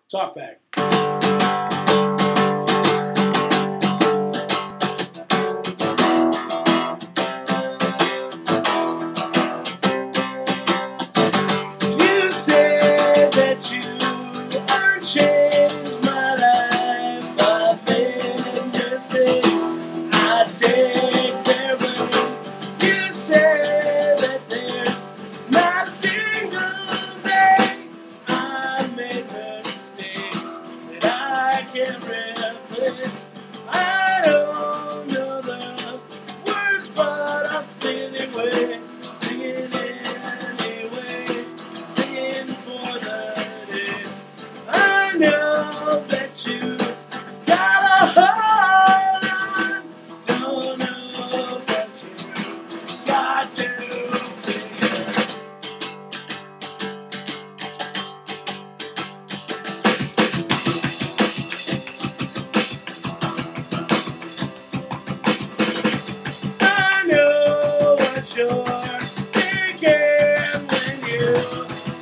Talk back. You say that you are changed my life. I've been mistake. I take their way. You say that there's not a single day I make mistakes that I can't replace. I don't know the words, but I'll sing anyway. Singing anyway. Singing for the days. I know that you got a hold on. Don't know what you got to do. I know what you're thinking when you